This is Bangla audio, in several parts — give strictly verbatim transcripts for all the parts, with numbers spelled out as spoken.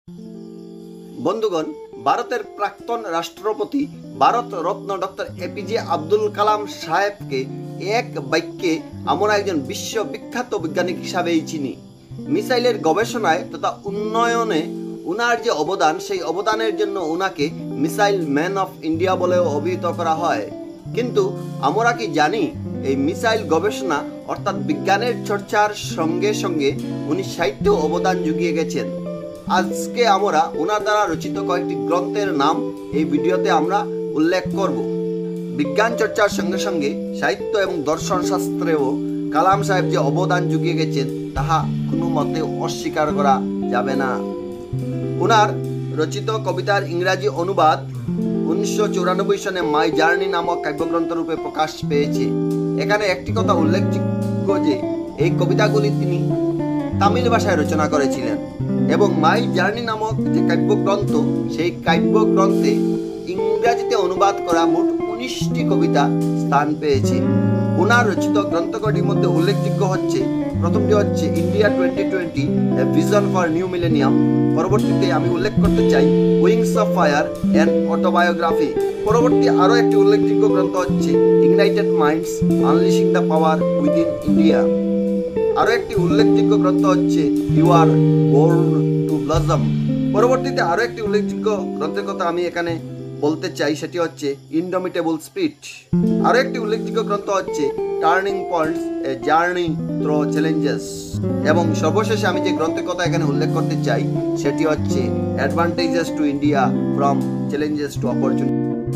বন্ধুগণ, ভারতের প্রাক্তন রাষ্ট্রপতি ভারত রত্ন ডক্টর এপিজে আব্দুল কালাম সাহেবকে এক বাক্যে আমরা একজন বিশ্ববিখ্যাত বৈজ্ঞানিক হিসাবেই চিনি। মিসাইলের গবেষণায় তথা উন্নয়নে উনার যে অবদান, সেই অবদানের জন্য উনাকে মিসাইল ম্যান অফ ইন্ডিয়া বলেও অভিহিত করা হয়। কিন্তু আমরা কি জানি এই মিসাইল গবেষণা অর্থাৎ বিজ্ঞানের চর্চার সঙ্গে সঙ্গে উনি সাহিত্য অবদান জুগিয়ে গেছেন। আজকে আমরা ওনার দ্বারা রচিত কয়েকটি গ্রন্থের নাম এই ভিডিওতে আমরা উল্লেখ করব। বিজ্ঞান চর্চার সঙ্গে সঙ্গে সাহিত্য এবং দর্শন শাস্ত্রেও কালাম সাহেব যে অবদান জুগিয়ে গেছেন তাহা কোনো মতে অস্বীকার করা যাবে না। ওনার রচিত কবিতার ইংরাজি অনুবাদ উনিশশো চৌরানব্বই সনে মাই জার্নি নামক কাব্যগ্রন্থ রূপে প্রকাশ পেয়েছে। এখানে একটি কথা উল্লেখযোগ্য যে এই কবিতাগুলি তিনি তামিল ভাষায় রচনা করেছিলেন এবং মাই জার্নি নামক যে কাব্যগ্রন্থ, সেই কাব্যগ্রন্থে ইংরাজিতে অনুবাদ করা মোট উনিশটি কবিতা স্থান পেয়েছে। ওনার রচিত গ্রন্থকটির মধ্যে উল্লেখযোগ্য হচ্ছে, প্রথমটি হচ্ছে India twenty twenty a vision for new millennium. পরবর্তীতে আমি উল্লেখ করতে চাই wings of fire and autobiography. পরবর্তী আরও একটি উল্লেখযোগ্য গ্রন্থ হচ্ছে ignited minds unleashing the power within India. আরও একটি উল্লেখযোগ্য গ্রন্থ হচ্ছে you are born to blossom. পরবর্তীতে আরও একটি উল্লেখযোগ্য গ্রন্থের কথা আমি এখানে বলতে চাই, সেটি হচ্ছে ইনডমিটেবল স্পিরিট। আরও একটি উল্লেখযোগ্য গ্রন্থ হচ্ছে turning points a journey through challenges. এবং সর্বশেষে আমি যে গ্রন্থের কথা এখানে উল্লেখ করতে চাই সেটি হচ্ছে advantages to India from challenges to opportunity.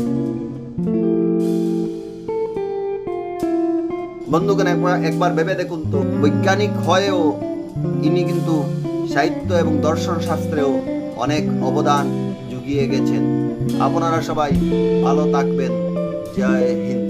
বন্ধুগণ, একবার একবার ভেবে দেখুন তো, বৈজ্ঞানিক হয়েও ইনি কিন্তু সাহিত্য এবং দর্শন শাস্ত্রেও অনেক অবদান জুগিয়ে গেছেন। আপনারা সবাই ভালো থাকবেন। জয় হিন্দ।